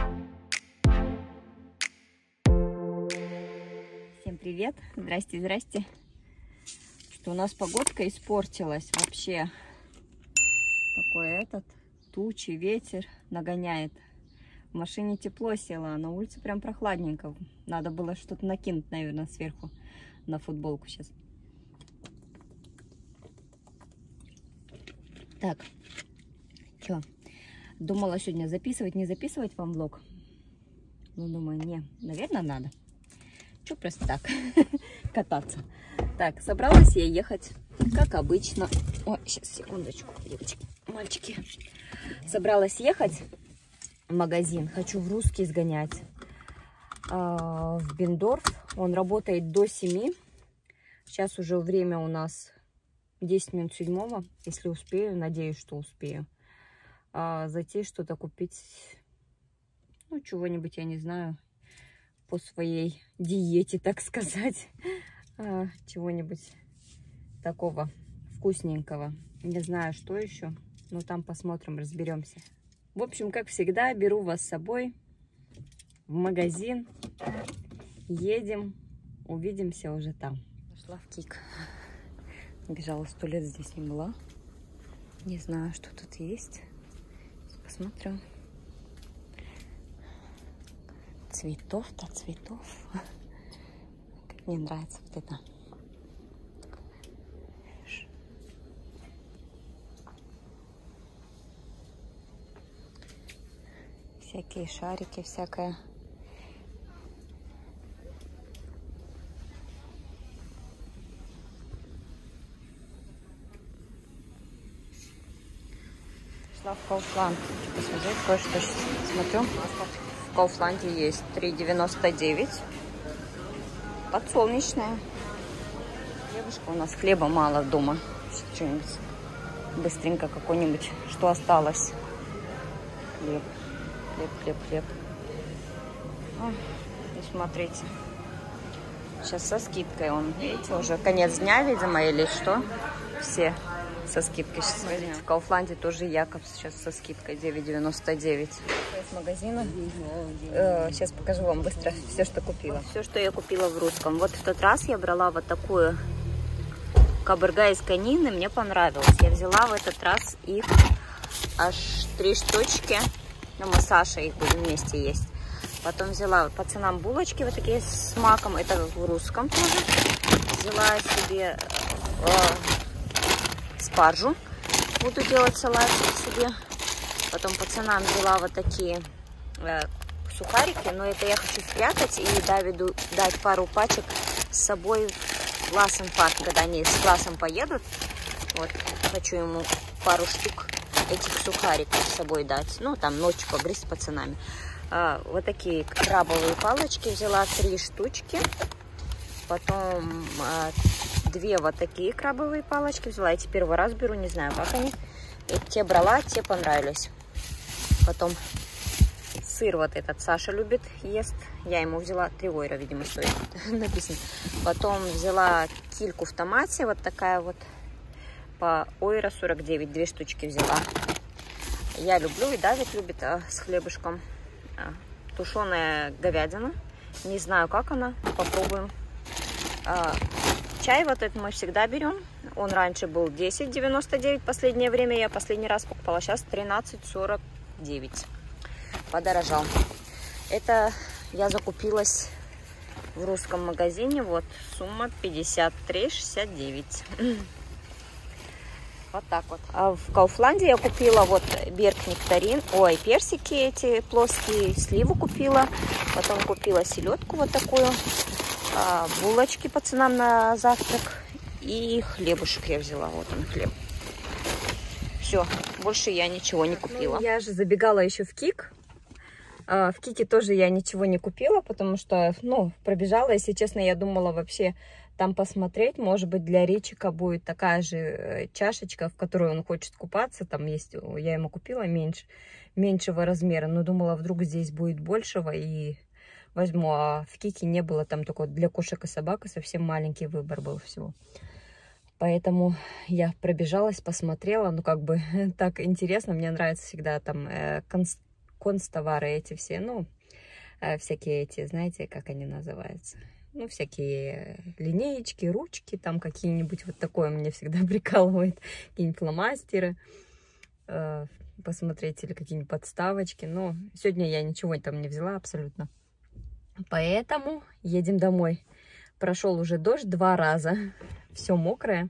Всем привет! Здрасте, здрасте! Что у нас погодка испортилась вообще. Такой тучи, ветер нагоняет. В машине тепло село, а на улице прям прохладненько. Надо было что-то накинуть, наверное, сверху на футболку сейчас. Так, что? Думала сегодня записывать, не записывать вам влог. Ну, думаю, не, наверное, надо. Что просто так кататься. Так, собралась я ехать, как обычно. Ой, сейчас, секундочку, девочки, мальчики. Собралась ехать в магазин. Хочу в Русский сгонять. В Бендорф. Он работает до 7. Сейчас уже время у нас 10 минут 7. Если успею, надеюсь, что успею. Зайти что-то купить. Ну, чего-нибудь, я не знаю. По своей диете, так сказать. Чего-нибудь такого вкусненького. Не знаю, что еще. Но там посмотрим, разберемся. В общем, как всегда, беру вас с собой в магазин. Едем. Увидимся уже там. Пошла в Кик. Бежала 100 лет, здесь не была. Не знаю, что тут есть. Посмотрю. Цветов-то цветов. Как мне нравится вот это. Всякие шарики, всякое. Пришла в Kaufland. Посмотреть, кое-что смотрю. В Kaufland есть 3,99. Подсолнечная. Хлебушка, у нас хлеба мало дома. Что-нибудь быстренько какой-нибудь, что осталось. Хлеб, хлеб, хлеб, хлеб. И смотрите. Сейчас со скидкой он, видите, уже конец дня, видимо, или что. Все со скидкой сейчас возьмем. В Kaufland тоже Якобс сейчас со скидкой 9,99. Из магазина. Сейчас покажу вам быстро все, что купила. Все, что я купила в Русском. Вот в тот раз я брала вот такую каберга из конины. Мне понравилось. Я взяла в этот раз их аж 3 штучки. Ну, мы с Сашей их будем вместе есть. Потом взяла по ценам булочки вот такие с маком. Это в Русском тоже. Взяла себе спаржу. Буду делать салат себе. Потом по ценам взяла вот такие сухарики. Но это я хочу спрятать и Давиду дать пару пачек с собой в Лассенфарт, когда они с классом поедут. Вот, хочу ему пару штук этих сухариков с собой дать. Ну, там ночью погрызть с пацанами. Вот такие крабовые палочки взяла 3 штучки. Потом 2 вот такие крабовые палочки взяла. Эти первый раз беру, не знаю, как они. И те брала, те понравились. Потом сыр вот этот Саша любит, ест. Я ему взяла 3 ойра, видимо, стоит написано. Потом взяла кильку в томате, вот такая вот. По ойра 49, 2 штучки взяла. Я люблю, и Давид любит с хлебушком. Тушеная говядина. Не знаю, как она. Попробуем. Чай вот этот мы всегда берем. Он раньше был 10,99. Последнее время я последний раз покупала. Сейчас 13,49. Подорожал. Это я закупилась в Русском магазине. Вот сумма 53,69. Вот так вот. А в Kaufland я купила вот берг нектарин. Ой, персики эти плоские. Сливу купила. Потом купила селедку вот такую. Булочки по ценам на завтрак. И хлебушек я взяла. Вот он, хлеб. Все. Больше я ничего не купила. Ну, я же забегала еще в Кик. В Кике тоже я ничего не купила, потому что, ну, пробежала. Если честно, я думала вообще там посмотреть. Может быть, для Ричика будет такая же чашечка, в которой он хочет купаться. Там есть, я ему купила меньшего размера, но думала, вдруг здесь будет большего и возьму. А в Кике не было, там только для кошек и собак, и совсем маленький выбор был всего. Поэтому я пробежалась, посмотрела, ну как бы так интересно, мне нравится всегда там констовары эти все, ну, всякие эти, знаете, как они называются? Ну, всякие линеечки, ручки, там какие-нибудь, вот такое мне всегда прикалывает, какие-нибудь фломастеры, посмотреть, или какие-нибудь подставочки. Но сегодня я ничего там не взяла абсолютно. Поэтому едем домой. Прошел уже дождь 2 раза, все мокрое.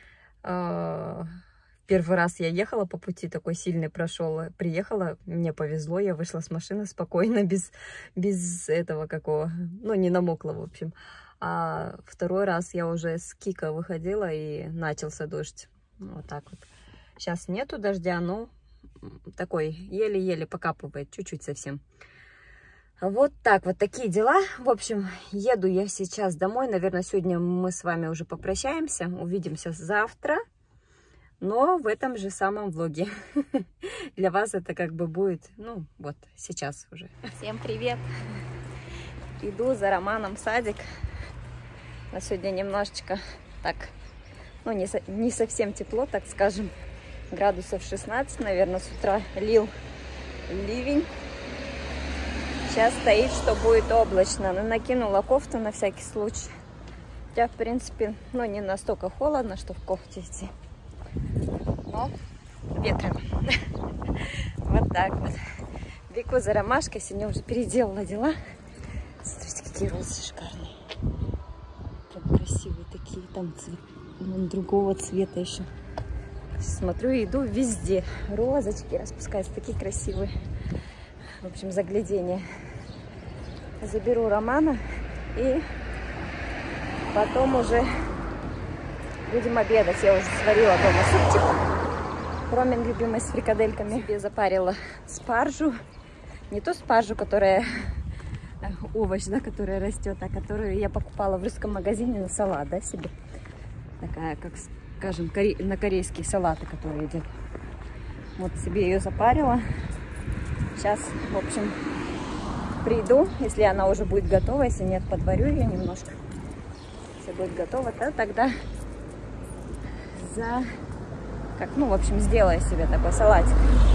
Первый раз я ехала по пути, такой сильный прошел. Приехала, мне повезло, я вышла с машины спокойно, без этого какого, ну, не намокла, в общем. А второй раз я уже с Кика выходила, и начался дождь. Вот так вот. Сейчас нету дождя, но такой еле-еле покапывает, чуть-чуть совсем. Вот так, вот такие дела. В общем, еду я сейчас домой. Наверное, сегодня мы с вами уже попрощаемся. Увидимся завтра. Но в этом же самом влоге. Для вас это как бы будет, ну, вот сейчас уже. Всем привет! Иду за Романом в садик. На сегодня немножечко так, ну, не совсем тепло, так скажем. Градусов 16, наверное, с утра лил ливень. Сейчас стоит, что будет облачно. Но накинула кофту на всякий случай. Хотя, в принципе, ну, не настолько холодно, что в кофте идти. Но ветрено. Вот так вот. Бегу за Ромашкой. Сегодня уже переделала дела. Смотрите, какие розы шикарные. Прям красивые такие. Там другого цвета еще. Смотрю и иду везде. Розочки распускаются. Такие красивые. В общем, заглядение. Заберу Романа. И потом уже будем обедать. Я уже сварила дома супчик. Ромин любимый с фрикадельками. Себе запарила спаржу. Не ту спаржу, которая овощ, да, которая растет, а которую я покупала в русском магазине на салат, да, себе. Такая, как, скажем, на корейские салаты, которые едят. Вот себе ее запарила. Сейчас, в общем, приду, если она уже будет готова. Если нет, подварю ее немножко. Если будет готова, то тогда как, ну, в общем, сделаю себе такой салатик.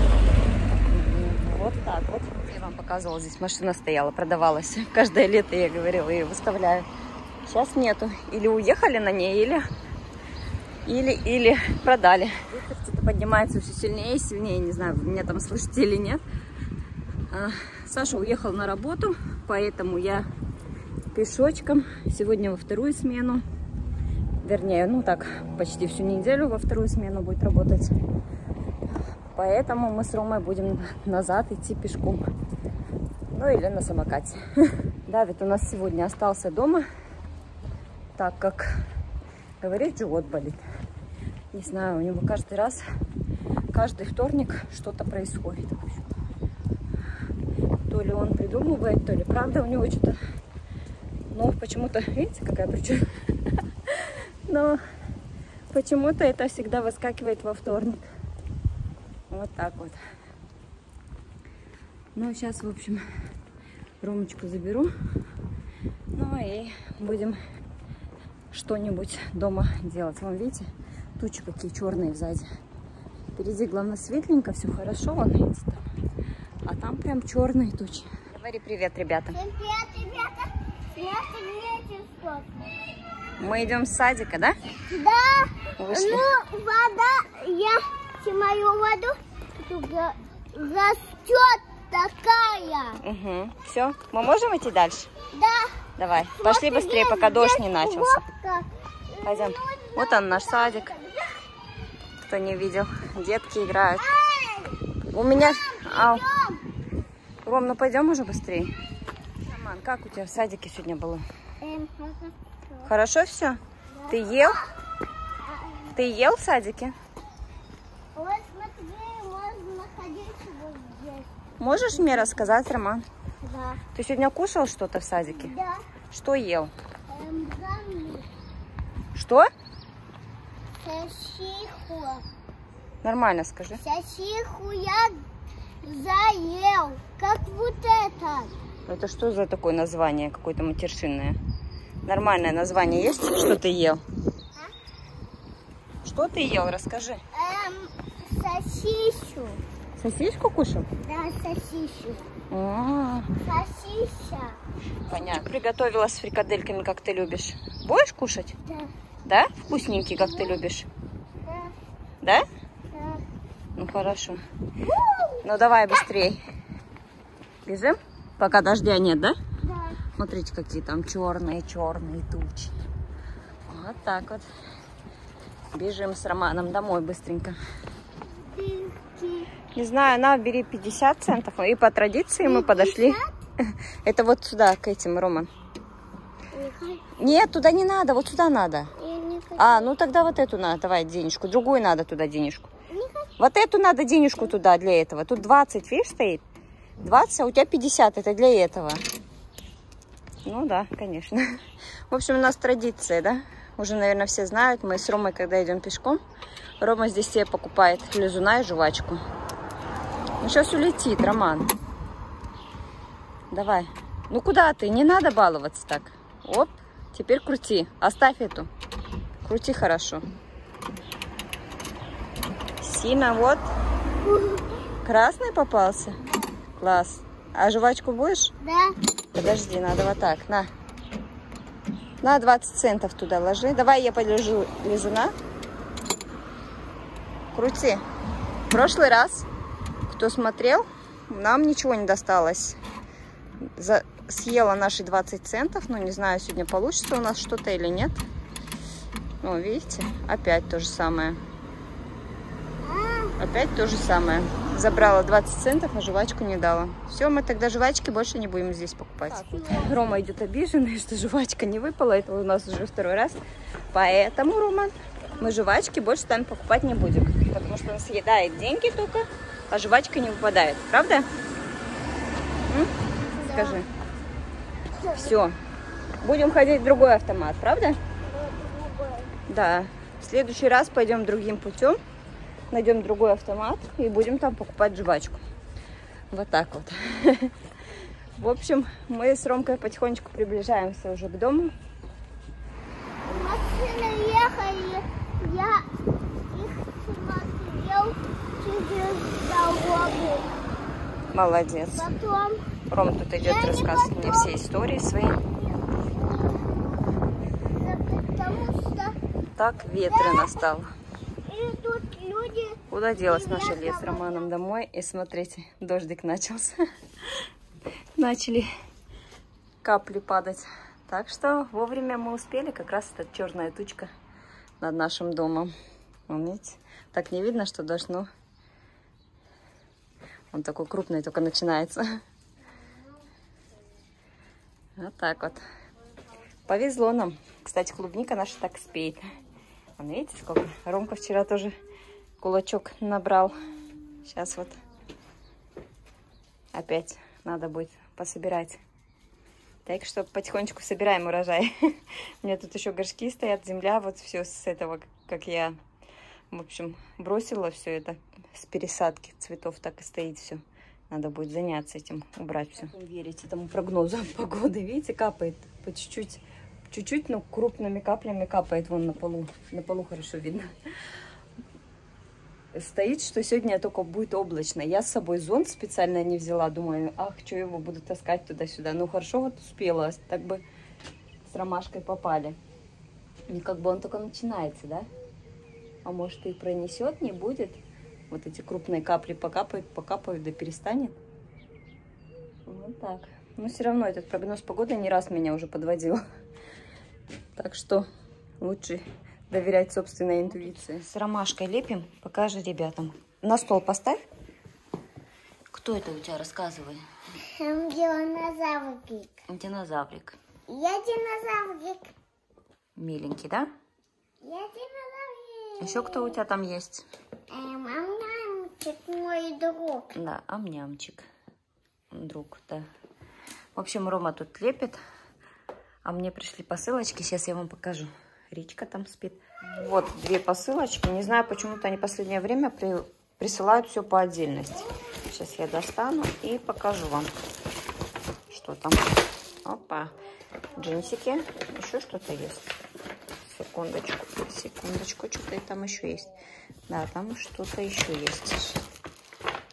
Вот так вот. Я вам показывала, здесь машина стояла, продавалась. Каждое лето, я говорила, ее выставляю. Сейчас нету. Или уехали на ней, или продали. Ветер что-то поднимается все сильнее и сильнее. Не знаю, меня там слышите или нет. Саша уехал на работу, поэтому я пешочком. Сегодня во вторую смену. Вернее, ну так, почти всю неделю во вторую смену будет работать. Поэтому мы с Ромой будем назад идти пешком. Ну или на самокате. Давид у нас сегодня остался дома, так как, говорит, живот болит. Не знаю, у него каждый раз, каждый вторник что-то происходит. То ли он придумывает, то ли правда у него что-то. Но почему-то, видите, какая причина? Но почему-то это всегда выскакивает во вторник. Вот так вот. Ну, сейчас, в общем, Ромочку заберу. Ну, и будем что-нибудь дома делать. Вон, видите, тучи какие черные сзади. Впереди, главное, светленько, все хорошо, вон, видите, там. А там прям черные тучи. Говори привет, ребята. Привет, ребята. Мы идем с садика, да? Да. Вышли. Ну, вода, я снимаю воду, растет такая. Угу. Все, мы можем идти дальше? Да. Давай, пошли быстрее, пока дождь не начался. Водка. Пойдем. Вот он, наш садик. Кто не видел, детки играют. У меня... Ау. Ром, ну пойдем уже быстрее. Роман, как у тебя в садике сегодня было? Хорошо все? Да. Ты ел? Ты ел в садике? Вот смотри, можно находиться вот здесь. Можешь мне рассказать, Роман? Да. Ты сегодня кушал что-то в садике? Да. Что ел? Гамми. Что? Сосиху. Нормально скажи. Сосиху я заел. Как вот это. Это что за такое название? Какое-то матершинное. Нормальное название есть? Что ты ел? А? Что ты ел? Расскажи. Сосису. Сосиску кушал? Да, сосиски. А, Сосиска. понятно. Приготовила с фрикадельками, как ты любишь. Будешь кушать? Да, Да? Вкусненький, как ты любишь. да, Да? да. Ну хорошо. Ну давай быстрей. Бежим? Пока дождя нет, да? Да. Смотрите, какие там черные тучи. Вот так вот. Бежим с Романом домой быстренько. Дырки. Не знаю, на, бери 50 центов. И по традиции мы подошли. Это вот сюда, к этим, Роман. Нет, туда не надо, вот сюда надо. Я не хочу. А, ну тогда вот эту надо, давай денежку. Другую надо туда денежку. Не хочу. Вот эту надо денежку туда для этого. Тут 20, видишь, стоит? 20, а у тебя 50, это для этого. Ну да, конечно. В общем, у нас традиция, да? Уже, наверное, все знают. Мы с Ромой, когда идем пешком, Рома здесь себе покупает лизуна и жвачку. Ну, сейчас улетит, Роман. Давай. Ну, куда ты? Не надо баловаться так. Оп, теперь крути. Оставь эту. Крути хорошо. Сина, вот. Красный попался? Класс. А жвачку будешь? Да. Подожди, надо вот так. На. На 20 центов туда ложи. Давай я полежу лизуна. Крути. В прошлый раз, кто смотрел, нам ничего не досталось. Съела наши 20 центов. Но не знаю, сегодня получится у нас что-то или нет. Ну, видите, опять то же самое. Опять то же самое. Забрала 20 центов, а жвачку не дала. Все, мы тогда жвачки больше не будем здесь покупать. Так, вот. Рома идет обиженный, что жвачка не выпала. Это у нас уже второй раз. Поэтому, Рома, мы жвачки больше там покупать не будем. Потому что он съедает деньги только, а жвачка не выпадает. Правда? М? Да. Скажи. Все. Будем ходить в другой автомат, правда? Да. В следующий раз пойдем другим путем. Найдем другой автомат и будем там покупать жвачку. Вот так вот. В общем, мы с Ромкой потихонечку приближаемся уже к дому. Машина ехали, я их смотрел через дорогу. Молодец. Потом Ром тут идет рассказывать мне все истории свои. потому что Так ветрено стало. и тут люди. Куда делась наша Лия с Романом домой? И смотрите, дождик начался. Начали капли падать. Так что вовремя мы успели. Как раз эта черная тучка над нашим домом. Вон, видите? Так не видно, что дождь, но он такой крупный, только начинается. Вот так вот. Повезло нам. Кстати, клубника наша так спеет. Вон, видите, сколько? Ромка вчера тоже кулачок набрал. Сейчас вот опять надо будет пособирать. Так что потихонечку собираем урожай. У меня тут еще горшки стоят, земля, вот все с этого, как я, в общем, бросила все это с пересадки цветов, так и стоит все. Надо будет заняться этим, убрать все. Верить этому прогнозу погоды, видите, капает по чуть-чуть, чуть-чуть, но крупными каплями капает вон на полу. На полу хорошо видно. Стоит, что сегодня только будет облачно. Я с собой зонт специально не взяла. Думаю, ах, что его буду таскать туда-сюда. Ну, хорошо, вот успела. Так бы с Ромашкой попали. И как бы он только начинается, да? А может, и пронесет, не будет. Вот эти крупные капли покапают, да перестанет. Вот так. Но все равно этот прогноз погоды не раз меня уже подводил. Так что лучше доверять собственной интуиции. С Ромашкой лепим. Покажи ребятам. На стол поставь. Кто это у тебя? Рассказывай. Динозаврик. Динозаврик. Я динозаврик. Миленький, да? Я динозаврик. Еще кто у тебя там есть? Амнямчик, мой друг. Да, амнямчик. Друг, да. В общем, Рома тут лепит. А мне пришли посылочки. Сейчас я вам покажу. Ричка там спит. Вот 2 посылочки. Не знаю, почему-то они в последнее время присылают все по отдельности. Сейчас я достану и покажу вам, что там. Опа. Джинсики. Еще что-то есть. Секундочку. Секундочку. Что-то там еще есть. Да, там что-то еще есть.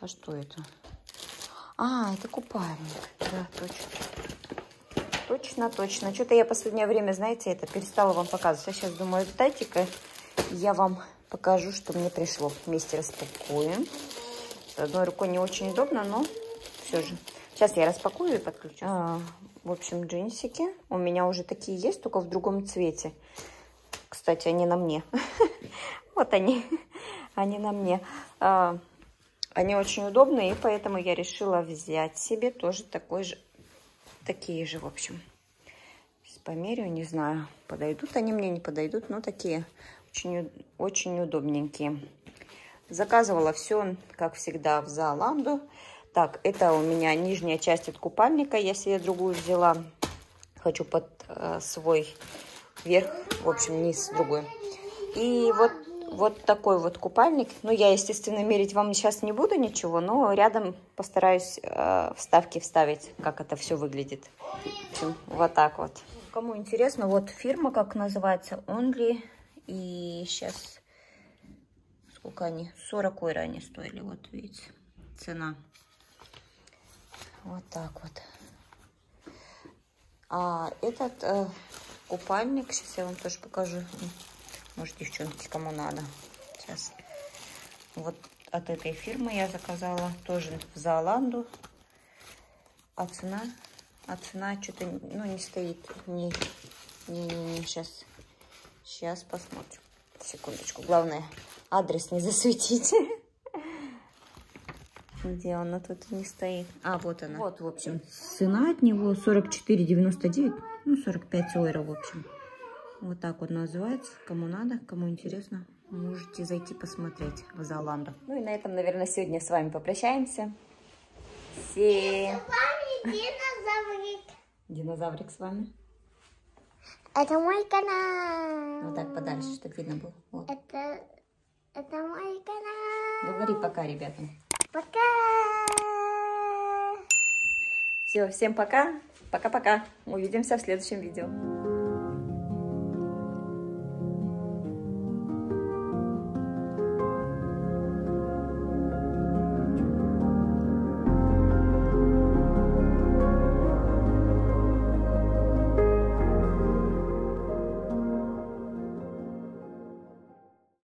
что это? А, это купальник. Да, точно. Точно, точно. Что-то я в последнее время, знаете, это перестала вам показывать. Я сейчас думаю, дайте-ка я вам покажу, что мне пришло. Вместе распакуем. С одной рукой не очень удобно, но все же. Сейчас я распакую и подключу. В общем, джинсики. У меня уже такие есть, только в другом цвете. Кстати, они на мне. Вот они. Они на мне. Они очень удобные, и поэтому я решила взять себе тоже такие же, в общем. Сейчас померяю, не знаю, подойдут они мне, не подойдут, но такие очень, очень удобненькие. Заказывала все, как всегда, в Зооланду. Так, это у меня нижняя часть от купальника, я себе другую взяла. Хочу под свой верх, в общем, низ другой. И вот такой вот купальник. Ну, я, естественно, мерить вам сейчас не буду ничего, но рядом постараюсь вставки вставить, как это все выглядит. В общем, вот так вот. Кому интересно, вот фирма, как называется, Only. И сейчас, сколько они? 40 евро они стоили, вот видите, цена. Вот так вот. А этот купальник, сейчас я вам тоже покажу. Может, девчонки, кому надо. Сейчас. Вот от этой фирмы я заказала. Тоже в Зооланду. А цена что-то, ну, не стоит. Не. Сейчас посмотрим. Секундочку. Главное, адрес не засветить. Где она тут не стоит? А, вот она. Вот, в общем, цена от него 44,99. Ну, 45 евро, в общем. Вот так вот называется. Кому надо, кому интересно, можете зайти посмотреть в Зооланду. Ну и на этом, наверное, сегодня с вами попрощаемся. Все. С вами динозаврик. Динозаврик с вами. Это мой канал. Вот так подальше, чтобы видно было. Вот. Это мой канал. Говори пока, ребята. Пока. Все, всем пока. Пока-пока. Увидимся в следующем видео.